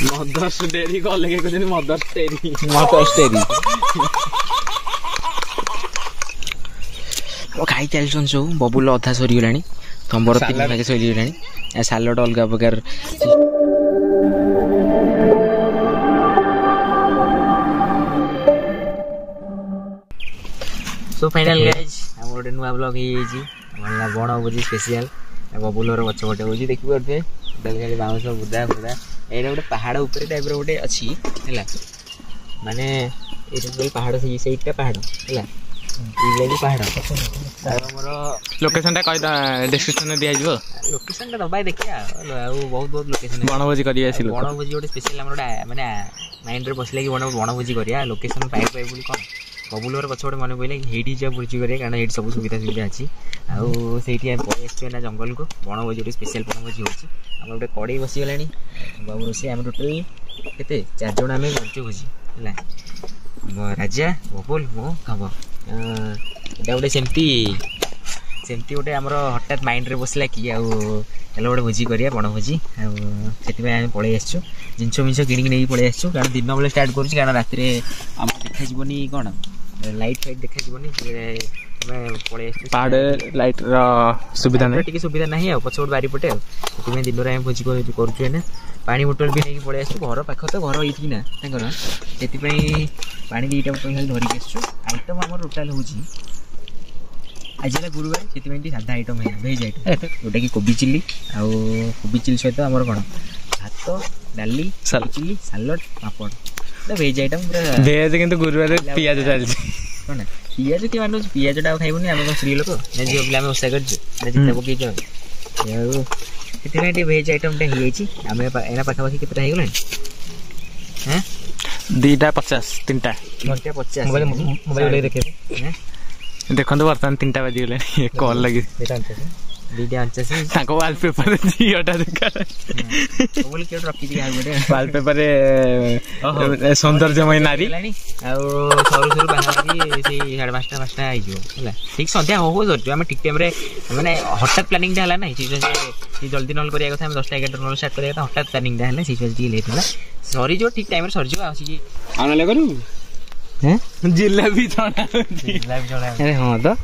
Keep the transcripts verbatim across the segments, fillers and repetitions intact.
Mother's dairy call के कहते mother's dairy mother's dairy तो खाई चलछन सब बबुल अधा सरी गलानी तंबर तीन भाग सरी गलानी ए सालड अलगा प्रकार सो फाइनल गाइस हम गोटे नुआ ब्लॉग ही जी हमरा बण बुझी स्पेशल बबुलर गछ गोटे होजी देखि परते डलगाली बाउंस बुदा बुदा एटा गोटे पहाड़ ऊपर टाइप रो गोटे अछि हैला माने एटा गोटे पहाड़ से सेटा पहाड़ हैला इलेली पहाड़ हमर लोकेशन ता कहि डिस्क्रिप्शन में दिया जिवो लोकेशन ता दबाई देखिया आ बहुत बहुत लोकेशन बनभोजी करी आसी लोक बनभोजी गोटे स्पेशल हमर माने माइंड रे बसले कि बनभोजी करिया लोकेशन पाइ पाइ बोली कोन बबुलर गछ गोटे मन पड़े हेटी जा बुर्ची करें कारण ये सब सुविधा सुविधा अच्छी आउ से ना जंगल को बनभोजी गोटे स्पेशल बनभोजी होची आम गोटे कड़े बसीगला बाबू रोसे आम टोटाल के चार जन आम बंच भोजी है राजा बबुल मो कब यहाँ गोटे सेमती सेमती गोटे आमर हठात माइंड रे बसला कि आउ चलो गोटे भोजी करिया बनभोजी आउ से पलि आसु जिनस मिस किणिक नहीं पलि आसु कारण दिन बेले स्टार्ट करुँ कारण राति आम देखा जीवनी कौन लाइट फाइट देखा जीवनी पलि आस पहाड़ लाइट सुविधा नहीं टी सुविधा ना पछपट बारीपटे से दिन में भोजी करुँ पानी बोतल भी नहीं पलि आसु घर पाख तो घर ये ना से पा दुईटा बोतल धरिक आसु आइटम आम टोटाल हूँ आज है गुरुवार से साधा आइटम है भेज आइटम जोटा कि कोबी चिल्ली आउ कोबी चिल्ली सहित आमर कौन भात डाली चिल्ली सालड पापड़ भेज आइटम पूरा भेज किंतु गुरुवार पियाज चलछि कौन पियाज कि मान पियाजटा खाइबुनि आम स्त्री लोक झील पिला ओषा कर पकई से भेज आइटमटा हो जाए पाखापाखि केतटा हो गला दीटा पचास तीन टा पचास मोबाइल देखे देखो बर्तमान तीन टा बाजी गले कॉल लगी दीटा अंचाश वालपेपर झीटा वालपेपर सौंदर्यमय नारी सरू सरू बाहरी साढ़े पाँचटा पाँचटा है ठीक सन्ध्या हो सर आम ठीक टाइम मैंने हठात प्लानिंग है ना जल्दी नल करा कथा दसटा एगारटा नल स्टार्ट करा हठात प्लानिंग है लेट है सरी जो ठीक टाइम सर जिलेबी छणा अरे हाँ तो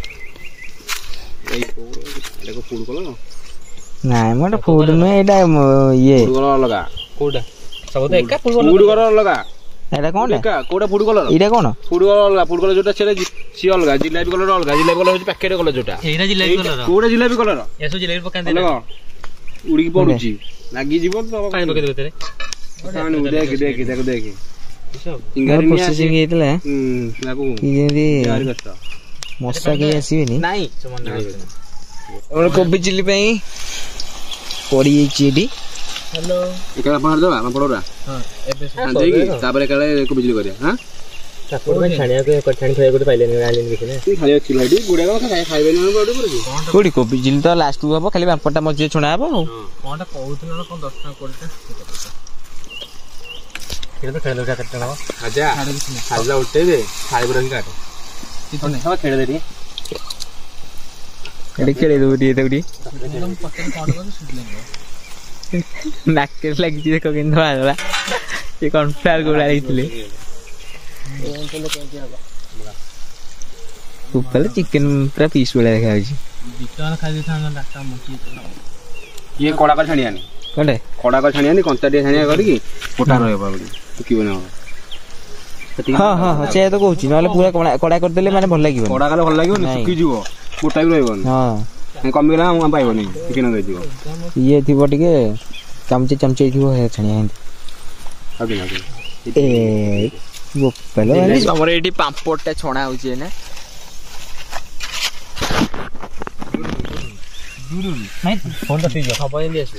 नाइ मोटे फूड नुहे एटा ये अलगा कोडा सब तो एका फूड कलर अलगा एटा कोन एका कोडा फूड कलर एटा कोन फूड कलर अलगा फूड कलर जोटा छे सी अलगा जिलेबी कलर अलगा जिलेबी कलर होची पैकेट कलर जोटा एरा जिलेबी कलर कोडा जिलेबी कलर एसो जिलेबी पकान दे उड़ी की पडुची लागी जीव तो काई पके देते तानु देख देख देख देख इंगारी प्रोसेसिंग हेतले हम लागू ये यार कष्ट मस्सा के आसीबेनी नाही समान और कोबी चिल्ली पे पड़ी चीडी हेलो एकला बाहर दबा हम पड़ोरा हां एबे हां देगी ताबरे काले कोबी चिल्ली करिया हां ठाकुर भाई छानिया के एक छानी खाय गोटे पाइले नै आलिन देखिने ती खाली अछि लाडी गुडा का खाय खाइबे नै बडू पड़ो कोडी कोबी चिल्ली तो लास्ट को हबो खाली बापटा मजे छुना हबो कोनटा कहउतन कोन दस टका कोडटा केते तो खेल का कटना आजा खाला उठे दे खाइ बरन काट कितने सब खेड़ देरी एडी खेले दो दिए तगडी एकदम पक्के काट कर सुट लेंगे नाके लगी छी देखो किन धवा ये कॉर्नफ्लावर गोला रखिले ऊपर चिकन पूरा पीस वाला देखा छी बिकन खा दे थान डाक्टर मोची ये कोड़ा का छानिया नहीं कोडे कोड़ा का छानिया नहीं कंचा दे छानिया कर की कोटा रहबा बोली की बना हां हां से तो कहूची नले पूरा कोड़ा कोड़ा कर देले माने भल लागिवो कोड़ा काले भल लागिवो सुकी जीवो कोटा भी रहबो हां कम गेला हम पाइबो नहीं चिकन दे जीवो ये थिबो टिके चमचे चमचे थिबो हे छणिया अबे ना ए वो पहले हमर एठी पांपोटा छणा होची ने दूर नहीं फोन तो ठीक है खबर ले आसो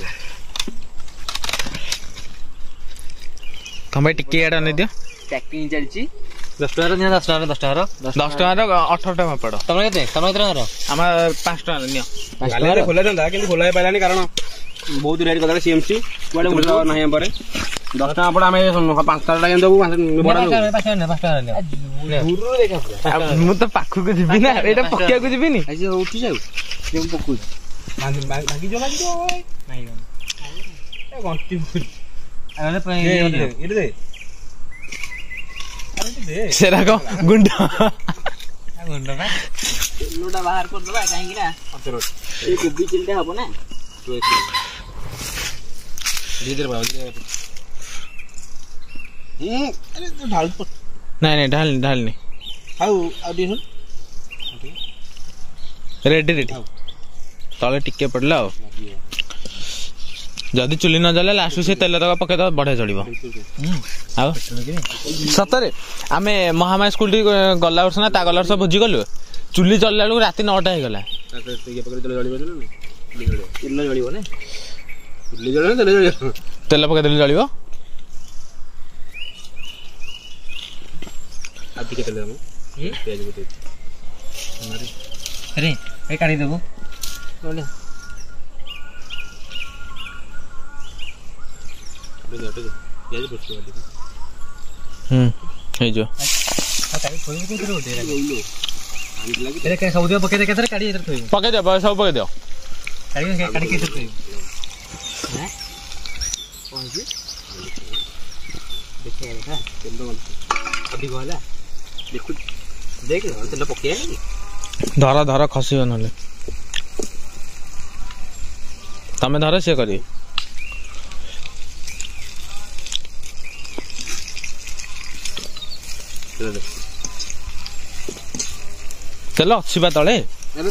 तमे टिके एडा नै दियो पैकिंग चलची दस टका निया दस टका दस टका दस टका अठारह टका पड़ तमे केते तमे केते रो हम पाँच टका नियो गाले खोला दंदा किंतु खोला पाइलानी कारण बहुत रेट कदा सीएमसी कोडे मुला नाही हम परे दस टका पड़ हमें पाँच टका टाइम देबू बड़ा पाँच टका पाँच टका दूर देखा मु तो पाखु को जिबी ना एटा पकिया को जिबी नी आज उठी जाऊ जे पकु बाकी जो लागी तो नहीं ए घंटी ସେରା କ ଗୁଣ୍ଡ ଗୁଣ୍ଡ ବା ତେଲଟା ବାହାର କରିଦବା କାହିଁକି ନା ଏଇ କୋବି ଚିଲିଟା ହବ ନା ନାଇଁ ନାଇଁ ଢାଲନି ଢାଲନି ରେଡି ରେଡି ତଳେ ଟିକେ ପଡିଲା ଆଉ ଯଦି ଚୁଲି ନ ଜଳେ ଲାଷ୍ଟ ସେ ତେଲ ତକ ପକେଇଦବା ବଢିଆ ଚଳିବ। ଆଉ ସତରେ ଆମେ ମହାମାୟା ସ୍କୁଲ ଟି ଗଲା ବର୍ଷ ନା ତା ଗଲା ବର୍ଷ ଭୋଜି କଲୁ ଚୁଲି ଚଳିଲା ବେଳକୁ ରାତି ନଅଟା ହେଇଗଲା। ତେଲ ପକେଇଦେଲେ ଚଳିବ। କାଢିଦେବୁ ହୁଁ ହେଇଯିବ ସବୁଦିନ ପକେଇ କେତେ କାଢି ପକେଇଦିଅ ସବୁ ପକେଇଦିଅ ତେଲ ପକେଇବା ଧର ଧର ଖସିବ ନହେଲେ ତମେ ଧର ସିଏ କରିବେ। ତେଲ ଅଛି ବା ତଳେ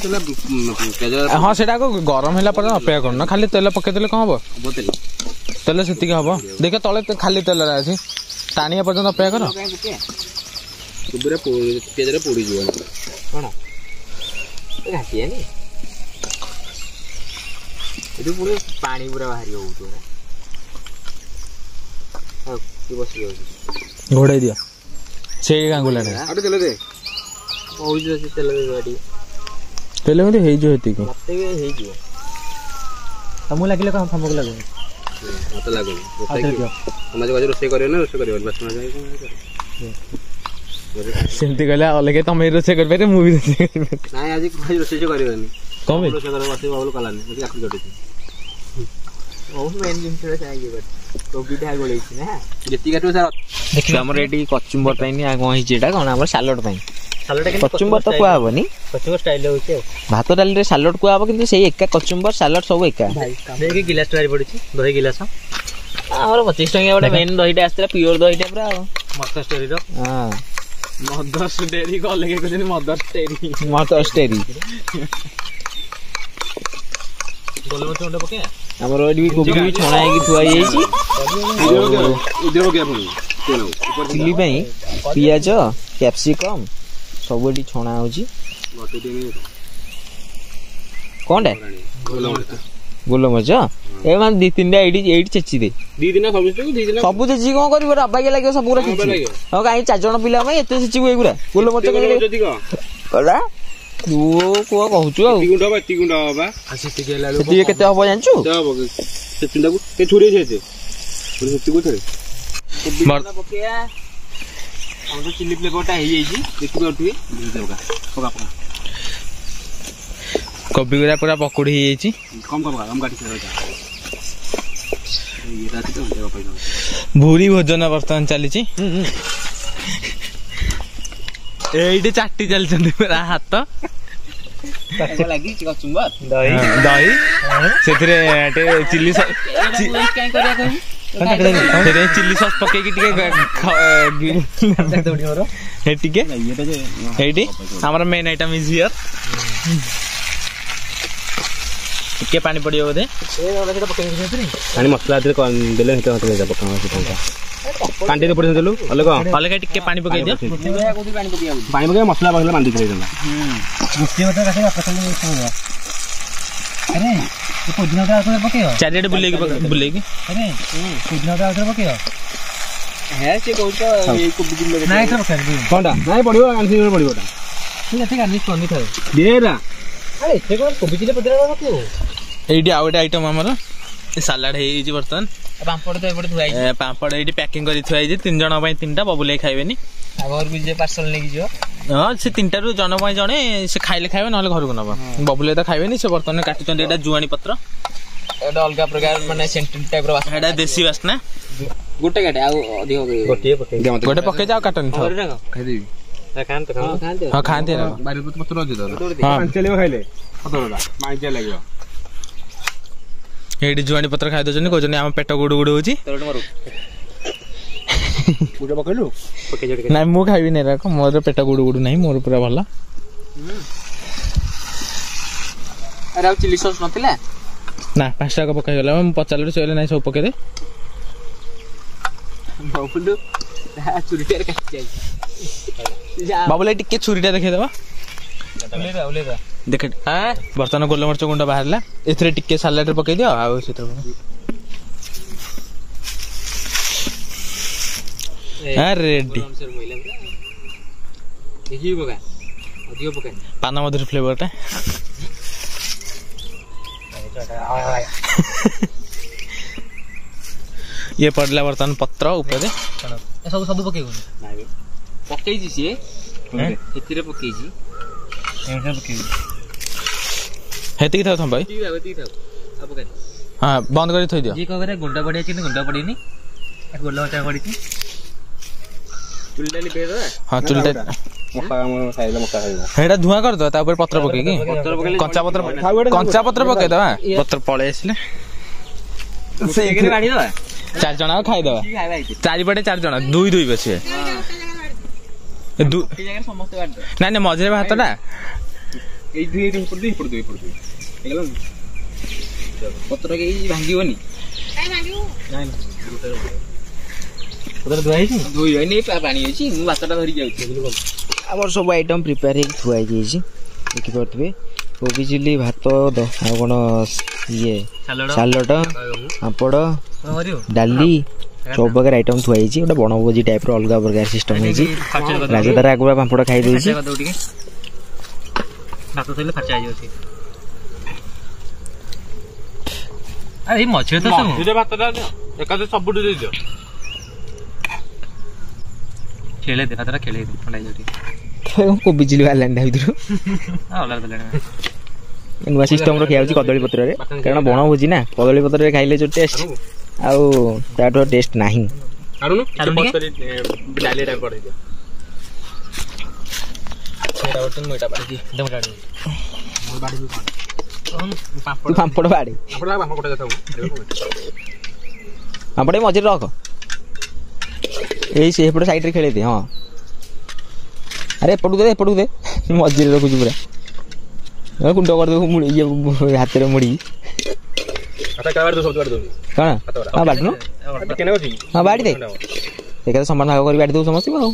ହଁ ସେଟା ଗରମ ହେଲା ପରେ ଅପେକ୍ଷା କରୁନ ଖାଲି ତେଲ ପକେଇଦେଲେ କଣ ହବ ତେଲ ସେତିକି ହବ ଦେଖ ତଳେ ଖାଲି ତେଲରେ ଅଛି ଟାଣିବା ପର୍ଯ୍ୟନ୍ତ ଅପେକ୍ଷା କର କଣ ଘାଟିଆନି ଏଠି ପୁଣି ପାଣି ପୁରା ବାହାରି ହଉଥିବ ବସି ଯାଉଛି ଘୋଡେଇ ଦିଅ ସେଇ ଗାଙ୍ଗୁଲାରେ କହୁଛି ତେଲ ଦେଇଦେବା ଟିକେ ତେଲ ଏମିତି ହେଇଯିବ ଏତିକି ମତେ ବି ହେଇଯିବ ତମକୁ ଲାଗିଲେ କଣ ତମକୁ ଲାଗୁନି ମତେ ଲାଗୁନି ରୋଷେଇ କରିବ ନା ରୋଷେଇ କରିବ ସେମିତି କହିଲେ ଅଲଗା ତମେ ରୋଷେଇ କରିପାରିବ ମୁଁ ବି ରୋଷେଇ କରିପାରିବି ନାଇଁ ଆଜି ରୋଷେଇ କରିବନି କଣ ପାଇଁ ରୋଷେଇ କରିବା ବସିକି ବାବୁଲ କଲାନି ମୋତେ କାକୁଡ଼ି କାଟୁଛି ବହୁତ ମେନ୍ ଜିନିଷଟା ଚାହିଁକି କୋବିଟା ଗୋଳେଇଛି ନା ଯେତିକି କାଟିବ ସାର୍ ଦେଖିବା ଆମର ଏଠି କଚୁମ୍ବର ପାଇଁ ଆଉ କଣ ହେଇଛି ଏଇଟା କଣ ଆମର ସାଲଡ ପାଇଁ କଚୁମ୍ବର ତ କୁହା ହବନି କଚୁମ୍ବର ଷ୍ଟାଇଲ ହଉଛି ଆଉ ଭାତ ଡାଲିରେ ସାଲଡ କୁହା ହବ କିନ୍ତୁ ସେଇ ଏକା କଚୁମ୍ବର ସାଲଡ ସବୁ ଏକା ଦେଖି ଗିଲାସ ବାହାରି ପଡିଛି ଦହି ଗିଲାସ ଆମର ପଚିଶ ଟଙ୍କିଆ ଗୋଟେ ମେନ୍ ଦହିଟା ଆସିଥିଲା ପିଓର ଦହିଟା ପୁରା ଆଉ ମଦର୍ସ ଡେରିର ହଁ ମଦର୍ସ ଡେରି କଲେ କହୁଛନ୍ତି ମଦର୍ସ ଡେରି ମଦର୍ସ ଡେରି ଆମର ଏଠି କୋବି ବି ଛଣା ହେଇକି ଥୁଆ ହେଇଯାଇଛି ଚିଲି ପାଇଁ ପିଆଜ କ୍ୟାପ୍ସିକମ୍ ସବୁ ଏଠି ଛଣା ହଉଛି କଣଟା ଗୋଲମରିଚ ଏ ମାନେ ଦି ତିନିଟା ଏଇଠି ଏଇଠି ଛେଚି ଦେ ସବୁ ଛେଚି କଣ କରିବ ଅବାଗିଆ ଲାଗିବ ସବୁ ଗୁରା ଛେଚି ଆଉ କାହିଁ ଚାରି ଜଣ ପିଲା ପାଇଁ ଏତେ ଛେଚିବୁ ଏଇଗୁରା ଗୋଲମରିଚ ତୁ କୁହ କହୁଛୁ ଆଉ ସେତିକି କେତେ ହବ ଜାଣିଛୁ ଚିଲି ଫ୍ଲେଭରଟା ହେଇଯାଇଛି ଦେଖିପାରୁଥିବେ କୋବି ଗୁରା ପୁରା ପକୁଡି ହେଇଯାଇଛି ଭୁରି ଭୋଜନ ବର୍ତ୍ତମାନ ଚାଲିଛି ଏଇଠି ଚାଟି ଚାଲିଛନ୍ତି ପୁରା ହାତ ଲାଗିଛି କଚୁମ୍ବର ଦହି ଦହି ସେଥିରେ ଚିଲି ଚିଲି ସସ୍ ପକେଇକି ଟିକେ ଟିକେ ଏଇଠି ଆମର ମେନ୍ ଆଇଟମ୍ ଇଜ ହିୟର ଟିକେ ପାଣି ପଡିବ ବୋଧେ ପାଣି ମସଲା ଦେଲେ କାଣ୍ଟିରେ ପଡି ଦେଲୁ ଅଲଗା ଅଲଗା ଟିକେ ପାଣି ପକେଇ ଦିଅ ପାଣି ପକେଇ ମସଲା ପକେଇଲେ ବାନ୍ଧି ଦେଇଦେଲା ଚାରିଆଡେ ବୁଲେଇକି ବୁଲେଇକି କଣଟା ନାଇଁ ପଡିବ ପଡିବ ଏଇଠି ଆଉ ଗୋଟେ ଆଇଟମ ଆମର ସାଲାଡ ହେଇଯାଇଛି ବର୍ତ୍ତମାନ ପାମ୍ପଡ଼ ତ ଏପଟେ ଥୁଆ ହେଇଛି ପାମ୍ପଡ଼ ଏଇଠି ପ୍ୟାକିଂ କରି ଥୁଆ ହେଇଛି ତିନି ଜଣ ପାଇଁ ତିନିଟା ବବୁଲେଇ ଖାଇବେନି ଆଉ ଘରକୁ ଯିଏ ପାର୍ସଲ ନେଇକି ଯିବ ହଁ ସେ ତିନିଟାରୁ ଜଣ ପାଇଁ ଜଣେ ସେ ଖାଇଲେ ଖାଇବେ ନହେଲେ ଘରକୁ ନବ ବବୁଲେଇ ତ ଖାଇବେନି ସେ ବର୍ତ୍ତମାନ କାଟୁଛନ୍ତି ଏଇଟା ଜୁଆଣି ପତ୍ର ଏଇଟା ଅଲଗା ପ୍ରକାର ମାନେ ସେଣ୍ଟେଣ୍ଟ ଟାଇପର ବାସ୍ନା ଏଇଟା ଦେଶୀ ବାସ୍ନା गोटे काटे आ अधिक गोटे पके गोटे पके जाओ काटन खाओ खाई देबी खान्ते खान्ते हां खान्ते बारी पत्र अछि तो हां चलेबो खाइले पत्रला माइजा लागो एडी जुआनी पत्र खाइ दजनी कोजनी हम पेट गुडु गुडु होची तोड़ मारो गुडा पकेलु पके जड़ ना मु खाइबी नै राख मोर पेट गुडु गुडु नै मोर पूरा भला अरे चिली सॉस नथिला ना पाँच टाका पकाई गला हम पचाले से नै सब पके दे बाबुलु चुरीटेर काट जाई बाबुले टिके छुरीटा देखे देबा ले दा ले दा देख हां बर्तन गोल मरच गुंडा बाहरला एथरे टिके सलाड पकाई दियो आ सेतर हां रेडी देखि बगा अधिक पका पाना मधुर फ्लेवरटा ये पड़ला बर्तन पत्र ऊपर सब सब पके नै पके जी से एथिरे पके जी एमसे पके हेती था थम भाई ठीक है हेती था अब पके हां बंद करी थई दियो जी कहबे गुंडा पड़ी अछि गुंडा पड़ी नी गोला मचा पड़ी छी चुलटा लिपे दो हां चुलटा मक्का हम खाइले मक्का खाइबो हेडा धुआ कर दो तापर पत्र पके की पत्र पके कंचा पत्र कंचा पत्र पके दवा पत्र पळे आसले से एकरे गाड़ी दो चार जना खाइ दवा खाइ भाई चारि पटे चार जना दुई दुई बसे दु ए जगह समस्त गाड़ी दो ना ना मझरे भातटा ए दुई दुई पड़ दुई पड़ दुई पड़ दुई हेगला पत्र के भांगिबोनी काई भांगिबो नाही पत्र दुई छी दुई होय नै पानी अछि मु भातटा धरि जाउछि आमर सब आइटम प्रिपेयर हेक थुआई जाइछि देखि परतबे कोबी चिल्ली भात द आ कोन ये सालड पापड़ डाली सब प्रकार आइटम थुआई छी ओटा बनभोजी टाइप रो अलगा प्रकार सिस्टम है जी राजदार आगुआ पापड़ खाई दे छी भात थले खर्चा आइ अछि अरे मछे तो सब दुटा भातटा एकादे सबुटु दे दियो खेले दे भातटा खेले दे ठंडा जाउटी कोबी चिल्ली वाला लंडा भितरो आ अलग अलग नुआ सिस्टम रो खियाउची कदली पत्र रे कारण बनभोजी ना कदली पत्र रे खाइले जो टेस्ट आउ ताटो टेस्ट नाही आरुनु पत्तरी डाली टाइप कर दियो सेटा बटन मोटा बाड़ी दे मोटा मोर बाड़ी भी कोन तू पापड़ बाड़ी आपण हम कोटा जाता पापड़ मझे रख एई से एपड़ साइड रे खेले दे हां अरे एपड़ दे एपड़ दे मझे रे रखु पूरा कुंड कर दे मुड़ी ये हाथ रे मुड़ी आता कावर दो सब काट दो कौन हां बाड़ी नो केने अछि हां बाड़ी दे एका समान भाग करी बाड़ी दो समस्त को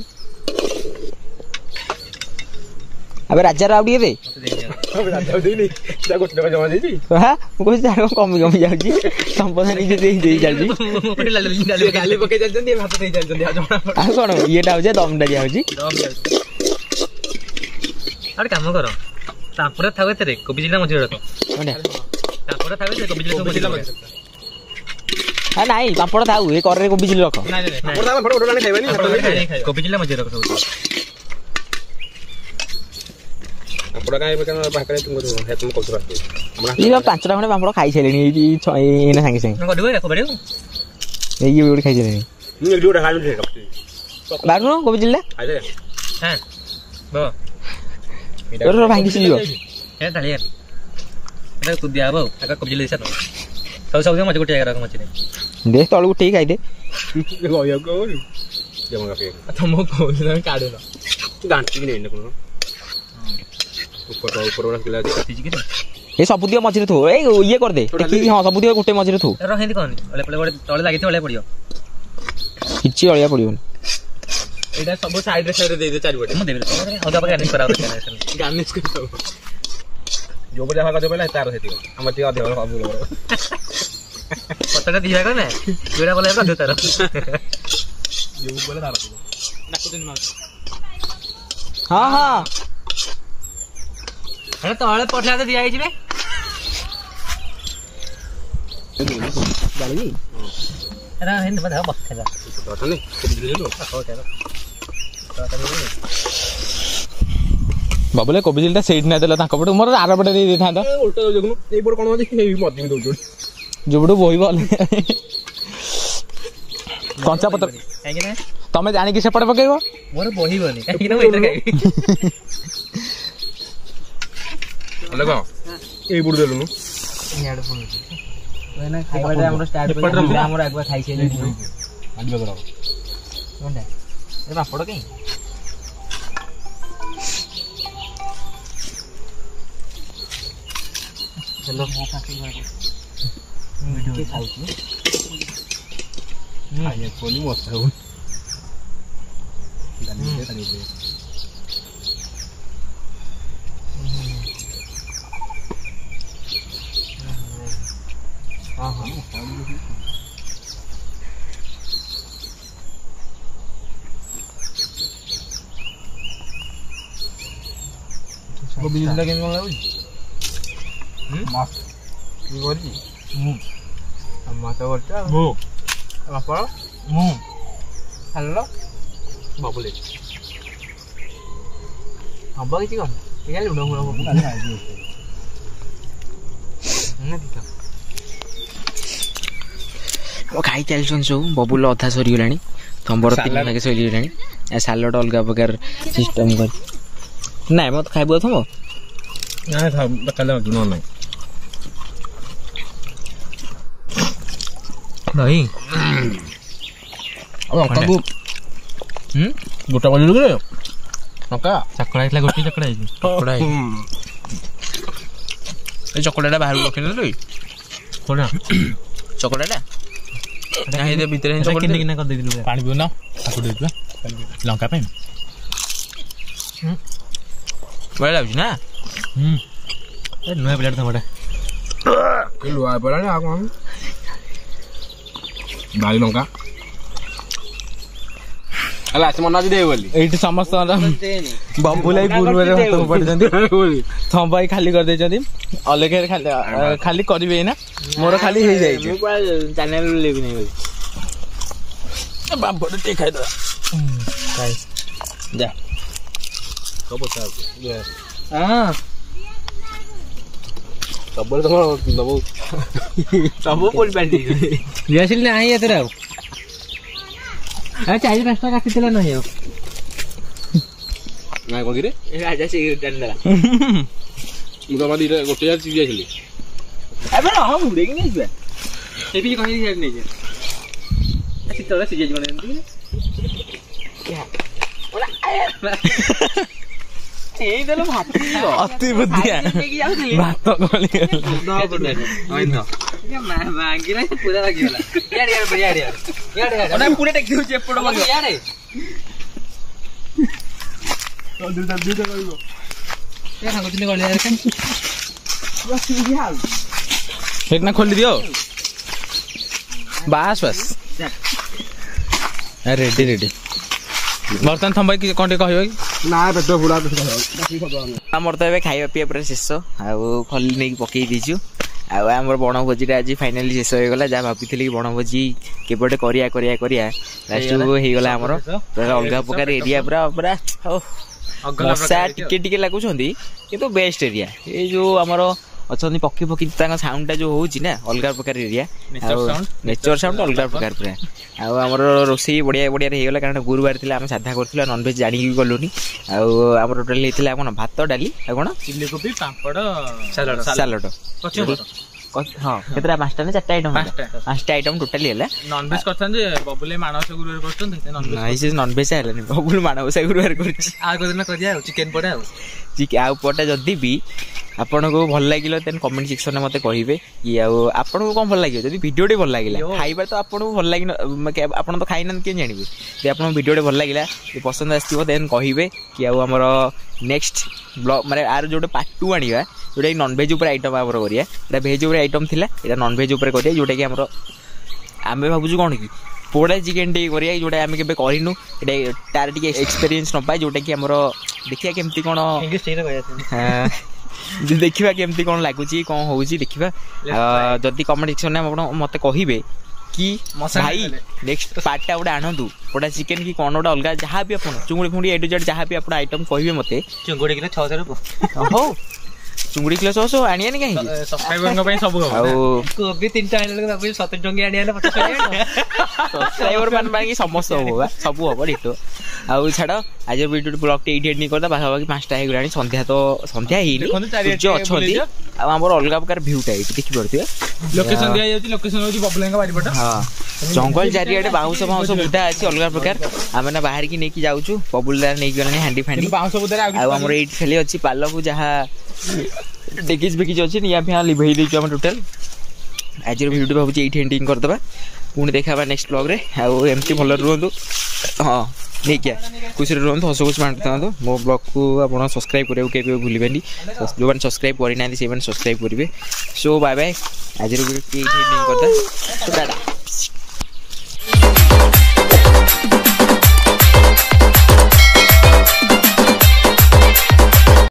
अबे राजा रावडी दे राजा देनी जा गोट जमा जमा देजी हां कोई जानो कमी कमी जाउची संपदा निजे दे दे जाउची मोटे लाल डाली गाली पके जाजंदी भात दे जाजंदी आ जमा आ कोन येटा हो जे दम डाली आउची अरे काम करो तापरे थावे तेरे कोबी जिला मझे रखो ओंडा तापरे थावे ते कोबी जिला मझे रखो हां नाही पापड़ थाउ ए करे कोबी चिल्ली रख नाही नाही आपण ता फटो फटो खाइबानी कोबी जिला मझे रखो आपण काय बकन भाकरे तुम को हे तुम को रास्ते हमरा ई पांचटा खने पापड़ खाइ छलेनी ई एना संगे संगे को दिबे को बड़े ए ये ओडी खाइ छलेनी नी जोडा खाइ दे बाडनो कोबी चिल्ला आ दे हां बो तोर भांगी सियो हे डालिया एटा तू दिया बो आका कोबी जिला सब सब सब मझे गोटे रख मछने देख तळ उठी खाइ दे गयो को जमा का पे तुम को काढे ना गांठी नहीं न ऊपर ऊपर वाला किला दे ए सब दियो मझरे थो ए ये कर दे देखि हां सब दियो गोटे मझरे थो र हेंदी कोन ओले पले तळे लागिते ओले पडियो किछि अलिया पडियो एटा सब साइड रे साइड रे दे दे चारि बटे म देबे ओदा पर गार्निश करा दे गार्निश कर दो जो बजा का देबे तार हेती हम ती अधे सब बोलो पत्ता दिया को ना जोड़ा बोले कर दे तार जो बोले तार नाको दिन मा हां हां अरे तळे पठला तो दिया आइ जिबे गाली अरे हेंद बधा बखला तो नहीं कितने लो हो चलो बाबुले कोबी चिल्लीटा सेट नै देला ताको पटे मोर आर पटे दे देथांदा उल्टा जगनु ए बोर कोन अछि ए मध्यम दउ जोड जोबडू बोही बोल कंचा पत्र କାହିଁକି ନା तमे जानिक सेपटे पकेइबो ମୋର ବହିବନି କାହିଁକି ନା ମୁଁ ଏଇଟା ଖାଇବି ଅଲଗ ଏଇ ବୁଡ ଦେଲୁନୁ ଇଆଡେ ଫୋନ ନା ଖାଇବାଟା ଆମର ଷ୍ଟାର୍ଟ କରିବା ଆମର ଆଗୁଆ ଖାଇସାଇଲେଣି ଆଡିବ କର କୋନଟା ଏ ପାପଡ଼ କାଇଁ चलो वो काटी मारो वीडियो खाउची आये कोनी मस्त हो डाली दे डाली दे हां हां वो बीज लगे कोन लाउई मस्त কি করছি মু মাথা করছে মু বাপা মু হ্যালো বাবুলে আব্বা কিছু কর ঠিক আছে লুডো মুড়ো কালি আইছি না দিতা ଓ ଖାଇ ଚାଲିଛନ୍ତି ସବୁ ବବୁଲ ଅଧା ସରିଗଲାଣି ତମ୍ବର ତିନି ଭାଗ ସରିଗଲାଣି ସାଲଡ଼ ଅଲଗା ପ୍ରକାର ସିଷ୍ଟମ କରି ନାଇଁ ମତେ ଖାଇବୁ ତମ ନା କାଲି ଜୁନ ନାହିଁ ଦହି ଆଉ ଲଙ୍କାକୁ ହୁଁ ଗୋଟା ବଳିଲୁ କି ଲଙ୍କା ଚକଡ଼ା ହେଇଥିଲା ଗୋଟି ଚକଡ଼ା ହେଇଛି ଚକଡ଼ା ହେଇଛି ଏ ଚକଡ଼ାଟା ବାହାରକୁ ରଖିନେଲୁ କୋଣା ଚକଡ଼ାଟା ନାହିଁ ଦେ ଭିତରେ ହିଁ ଚକଡ଼ା କିନା କରିଦେଇଥିଲୁ ପାଣି ପିଉ ନା ତାକୁ ଦେଇଥିଲା ଲଙ୍କା ପାଇଁ ବଢ଼ିଆ ଲାଗୁଛି ନା ହୁଁ ଏ ନୂଆ ପିଲାଟା ତମଟା ଏ ଲୁଆ ପଡ଼ାଣି ଆଉ କ'ଣ ବାଇ ଲଙ୍କା ହେଲା ସେ ମନା ଦେବେ ବୋଲି ଏଇଠି ସମସ୍ତଙ୍କର ବବୁଲାଇ ପୂର୍ବରେ ହାତ ପଡ଼ିଛନ୍ତି ଥମ୍ବାଇ ଖାଲି କରିଦେଇଛନ୍ତି ଅଲେଖରେ ଖାଲି ଖାଲି କରିବେ ନା ମୋର ଖାଲି ହେଇଯାଇଛି ଚ୍ୟାନେଲ ଲେବି ନାହିଁ ବାମ୍ପଡ଼ ଟିକେ ଖାଇଦେବା ଯା ସବୁ ହଁ ସବୁବେଳେ ତମର ଦବୁ ସବୁ ପୋଲି ପାରି ରିହାସିଲ ନାହିଁ ଏଥିରେ ଆଉ ଚାରି ପାଞ୍ଚଟା କାଟିଥିଲା ନାହିଁ ଆଉ ନାଇଁ କଣ କିରେ ରାଜା ସିଗାରେଟ ଟାଣିଦେଲା ମୁଁ ତମ ଦିଟା ଗୋଟେ ଜାଗାରେ ଚିପି ଯାଇଥିଲି ଏବେ ହଁ ଘୁରେଇକି ନେଇଯିବା ସେଠି କହିକି ସିଆଡ଼େ ନେଇଯିବା ଶୀତବେଳେ ସିଝେଇଯିବ ଏଇଦେଲୁ ଭାତ ଅତି ବୁଦ୍ଧିଆ ଭାତ ଗଳି ମାଗିଲା ପୁରା ଲାଗିଗଲା ଇଆଡେ ଇଆଡେ ଇଆଡେ ଇଆଡେ ଇଆଡେ ପୁରା ଟେକି ଦଉଛି ଏପଟ ଇଆଡେ ସେଠି ନା ଖୋଲି ଦିଅ ବାସ୍ ବାସ୍ ରେଡି ରେଡି ବର୍ତ୍ତମାନ ଥମ୍ବାଇ କ'ଣ ଟିକେ କହିବ କି ନା ପେଟ ପୁରା ଆମର ତ ଏବେ ଖାଇବା ପିଇବା ପୁରା ଶେଷ ଆଉ ଖଲି ନେଇକି ପକେଇ ଦେଇଛୁ ଆଉ ଆମର ବଣଭୋଜିଟା ଆଜି ଫାଇନାଲି ଶେଷ ହେଇଗଲା ଯାହା ଭାବିଥିଲି କି ବଣଭୋଜି କେବେଟେ କରିବା କରିବା କରିବା ଲାଷ୍ଟକୁ ହେଇଗଲା ଆମର ପୁରା ଅଲଗା ପ୍ରକାର ଏରିଆ ପୁରା ପୁରା ମଶା ଟିକେ ଟିକେ ଲାଗୁଛନ୍ତି କିନ୍ତୁ ବେଷ୍ଟ ଏରିଆ ଏଇ ଯୋଉ ଆମର ଅଛନ୍ତି ପକ୍ଷୀ ପକ୍ଷୀ ତାଙ୍କ ସାଉଣ୍ଡଟା ଯୋଉ ହଉଛି ନା ଅଲଗା ପ୍ରକାର ଏରିଆ ଆଉ ନେଚର ସାଉଣ୍ଡ ଅଲଗା ପ୍ରକାର ପୁରା ଆଉ ଆମର ରୋଷେଇ ବଢିଆ ବଢିଆରେ ହେଇଗଲା କାରଣ ଗୁରୁବାର ଥିଲା ଆମେ ସାଧା କରୁଥିଲୁ ନନଭେଜ ଜାଣିକି ବି ଗଲୁନି ଆଉ ଆମର ଟୋଟାଲି ହେଇଥିଲା କ'ଣ ଭାତ ଡାଲି ଆଉ କ'ଣ ଚିଲି କୋବି ପାମ୍ପଡ଼ ସାଲଡ଼ ହଁ କେତେଟା ପାଞ୍ଚଟା ନା ଚାରିଟା ଆଇଟମ୍ ପାଞ୍ଚଟା ଆଇଟମ୍ ଟୋଟାଲି ହେଲା ନନଭେଜ କରିଥାନ୍ତି ଯେ ବବୁଲେ ମାଣବସା ଗୁରୁବାର କରୁଛନ୍ତି ନାଇଁ ସେ ନନଭେଜ ହେଲାନି ବବୁଲ ମାଣବସା ଗୁରୁବାର କରୁଛି ଆଉ କୋଉ ଦିନ କରିବା ଆଉ ଚିକେନ ପଡେ ଆଉ ଆଉ ପଟେ ଯଦି ବି ଆପଣଙ୍କୁ ଭଲ ଲାଗିଲା ଦେନ୍ କମେଣ୍ଟ ସେକ୍ସନରେ ମତେ କହିବେ କି ଆଉ ଆପଣଙ୍କୁ କ'ଣ ଭଲ ଲାଗିବ ଯଦି ଭିଡ଼ିଓଟି ଭଲ ଲାଗିଲା ଖାଇବା ତ ଆପଣଙ୍କୁ ଭଲ ଲାଗିନ ଆପଣ ତ ଖାଇନାହାନ୍ତି କେମିତି ଜାଣିବେ ଯଦି ଆପଣଙ୍କୁ ଭିଡ଼ିଓଟି ଭଲ ଲାଗିଲା ଯଦି ପସନ୍ଦ ଆସିଥିବ ଦେନ୍ କହିବେ କି ଆଉ ଆମର ନେକ୍ସଟ ବ୍ଲଗ ମାନେ ଆର ଯୋଉଟା ପାର୍ଟ ଟୁ ଆଣିବା ଯୋଉଟାକି ନନଭେଜ ଉପରେ ଆଇଟମ୍ ଆମର କରିବା ଏଇଟା ଭେଜ ଉପରେ ଆଇଟମ୍ ଥିଲା ଏଇଟା ନନଭେଜ ଉପରେ କରିବା ଯୋଉଟାକି ଆମର ଆମେ ଭାବୁଛୁ କ'ଣ କି ପୋଡ଼ା ଚିକେନ୍ ଟିକେ କରିବା ଯୋଉଟା ଆମେ କେବେ କରିନୁ ଏଇଟା ତାର ଟିକେ ଏକ୍ସପିରିଏନ୍ସ ନେବା ଯୋଉଟାକି ଆମର ଦେଖିବା କେମିତି କ'ଣ ଦେଖିବା କେମିତି କ'ଣ ଲାଗୁଛି କ'ଣ ହେଉଛି ଦେଖିବା ଯଦି କମେଣ୍ଟ ସେକ୍ସନରେ ଆପଣ ମୋତେ କହିବେ କି ଭାଇ ନେକ୍ସଟ ପାର୍ଟଟା ଗୋଟେ ଆଣନ୍ତୁ ପୋଡ଼ା ଚିକେନ୍ କି କ'ଣ ଗୋଟେ ଅଲଗା ଯାହା ବି ଆପଣ ଚୁଙ୍ଗୁଡ଼ି ଫୁଙ୍ଗୁଡ଼ି ଏ ଟୁ ଜେଡ୍ ଯାହା ବି ଆପଣ ଆଇଟମ୍ କହିବେ ମୋତେ ଚୁଙ୍ଗୁଡ଼ି କିଲୋ ଛଅଶହ ହଉ ଚୁଙ୍ଗୁଡ଼ି କିଲୋ ଶହ ଶହ ଆଣିବାନି କାହିଁକି ସବସ୍କ୍ରାଇବରଙ୍କ ପାଇଁ ସବୁ ହବ ଆଉ କୋବି ତିନିଟା ଆଣିଲା ବେଳକୁ ସତୁରି ଟଙ୍କା ଆଣିବା ହେଲେ ପଚାଶ ଟଙ୍କା ସବସ୍କ୍ରାଇବର ମାନେ ପାଇଁ ସମସ୍ତ ହବ ବା ସବୁ ହବ ଡିଟୋ। ଆଉ ଛାଡ଼ ଆଜିର ଭିଡ଼ିଓ ବ୍ଲଗ୍ଟି ଏଇଠି ଏଣ୍ଡିଂ କରିଦେବା ପାଖାପାଖି ପାଞ୍ଚଟା ହେଇଗଲାଣି ସନ୍ଧ୍ୟା ତ ସନ୍ଧ୍ୟା ହେଇନି ସୂର୍ଯ୍ୟ ଅଛନ୍ତି ଆଉ ଆମର ଅଲଗା ପ୍ରକାର ଭିୟୁଟା ଏଇଠି ଦେଖିପାରୁଥିବେ ଲୋକେସନ ଦିଆଯାଉଛି ଲୋକେସନ ହେଉଛି ବବୁଲାଙ୍କ ବାରିପଟ ହଁ ଜଙ୍ଗଲ ଚାରିଆଡ଼େ ବାଉଁଶ ବାଉଁଶ ବୁଦା ଅଛି ଅଲଗା ପ୍ରକାର ଆମେ ନା ବାହାରିକି ନେଇକି ଯାଉଛୁ ବବୁଲଦା ନେଇକି ଗଲାଣି ହାଣ୍ଡି ଫାଣ୍ଡି ବାଉଁଶ ବୁଦାରେ ଆଉ ଆମର ଏଇଠି ଖାଲି ଅଛି ପାଲକୁ ଯାହା ଡେକିଜ ବେକିଜ ଅଛି ନିଆଁ ଫିଆଁ ଲିଭେଇ ଦେଇଛୁ ଆମେ ଟୋଟାଲ। ଆଜିର ଭିଡ଼ିଓ ଭାବୁଛି ଏଇଠି ଏଣ୍ଡିଂ କରିଦେବା ପୁଣି ଦେଖା ହେବା ନେକ୍ସଟ ବ୍ଲଗ୍ରେ ଆଉ ଏମିତି ଭଲରେ ରୁହନ୍ତୁ ହଁ ନେଇକିଆ ଖୁସିରେ ରୁହନ୍ତୁ ହସ ଖୁସି ବାଣ୍ଟୁଥାନ୍ତୁ ମୋ ବ୍ଲଗ୍କୁ ଆପଣ ସବସ୍କ୍ରାଇବ୍ କରିବାକୁ କେବେ ଭୁଲିବେନି ଯେଉଁମାନେ ସବସ୍କ୍ରାଇବ୍ କରିନାହାନ୍ତି ସେଇମାନେ ସବସ୍କ୍ରାଇବ୍ କରିବେ ସୋ ବାଏ ବାଏ ଆଜିର ଭିଡ଼ିଓ ଏଇଠି ଏଣ୍ଡିଂ କରିଦେବା ସୋ ଟାଟା।